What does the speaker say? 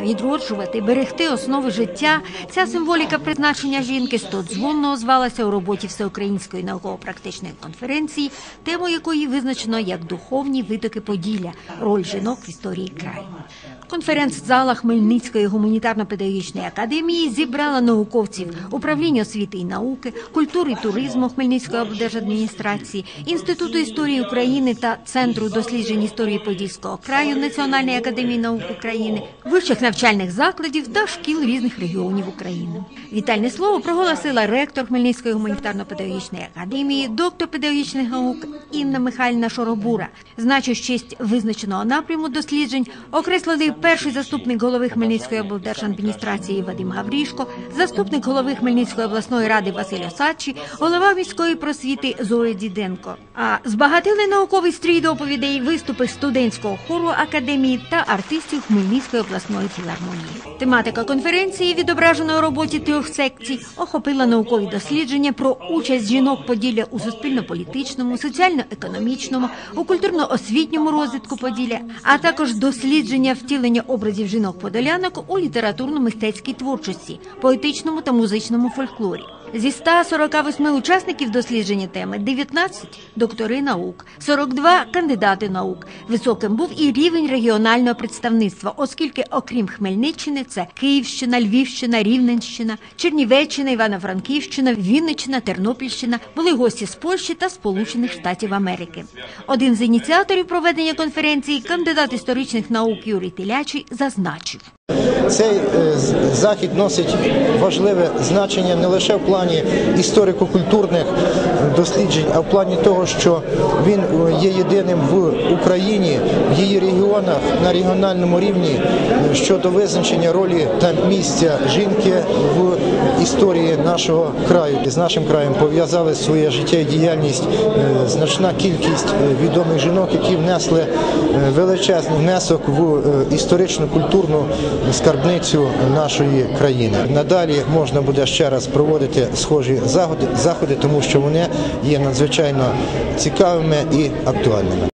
відроджувати, берегти основи життя, ця символіка призначення жінки стодзвонно озвалася у роботі Всеукраїнської науково-практичної конференції, тему якої визначено як «Духовні витоки Поділля. Роль жінок в історії краю». Конференц-зала Хмельницької гуманітарно-педагогічної академії зібрала науковців Управління освіти і науки, культури і туризму Хмельницької облдержадміністрації, Інституту історії України та Центру досліджень історії Подільського краю Національної академії наук України, вищих навчальних закладів та шкіл різних регіонів України. Вітальне слово проголосила ректор Хмельницької гуманітарно-педагогічної академії, доктор педагогічних наук Інна Михайлівна Шоробура. Значить, честь визначеного напряму досліджень окреслили перший заступник голови Хмельницької облдержадміністрації Вадим Гаврішко, заступник голови Хмельницької обласної ради Василь Осадчий, голова міської просвіти Зоя Діденко. А збагатили науковий стрій доповідей виступи студентського хору академії та артистів Хмельницької обласної філармонії. Тематика конференції, відображена у роботі 3 секцій, охопила наукові дослідження про участь жінок Поділля у суспільно-політичному, соціально-економічному, у культурно-освітньому розвитку Поділля, а також дослідження втілення образів жінок-подолянок у літературно-мистецькій творчості, поетичному та музичному фольклорі. Зі 148 учасників дослідження теми 19 – доктори наук, 42 – кандидати наук. Високим був і рівень регіонального представництва, оскільки, окрім Хмельниччини, це Київщина, Львівщина, Рівненщина, Чернівеччина, Івано-Франківщина, Вінниччина, Тернопільщина, були гості з Польщі та Сполучених Штатів Америки. Один з ініціаторів проведення конференції, кандидат історичних наук Юрій Телячий, зазначив. Цей захід носить важливе значення не лише в плані історико-культурних досліджень, а в плані того, що він є єдиним в Україні, в її регіонах, на регіональному рівні щодо визначення ролі та місця жінки в історії нашого краю. З нашим краєм пов'язали своє життя і діяльність значна кількість відомих жінок, які внесли величезний внесок в історично-культурну скарбницю нашої країни. Надалі можна буде ще раз проводити схожі заходи, тому що вони є надзвичайно цікавими і актуальними.